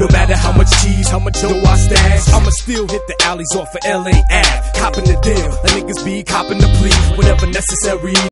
No matter how much cheese, how much dough I stash, I'ma still hit the alleys off of LA Ave, copping the deal, let niggas be copping the plea, whenever necessary.